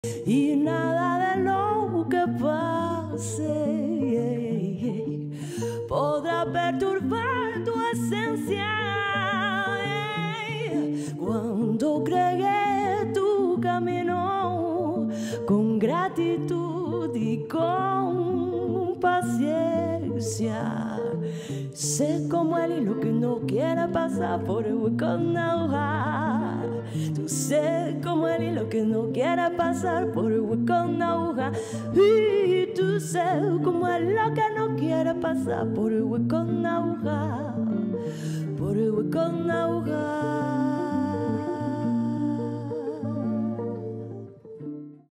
y nada de lo que pase podrá perturbar tu esencia. Cuando creé tu camino con gratitud y con paciencia, sé como el hilo que no quiere pasar por el hueco de una aguja. Tú sé como el hilo que no quiere pasar por el hueco de una aguja. Y tú sé como el hilo que no quiere pasar por el hueco de una aguja. Por el hueco de una aguja.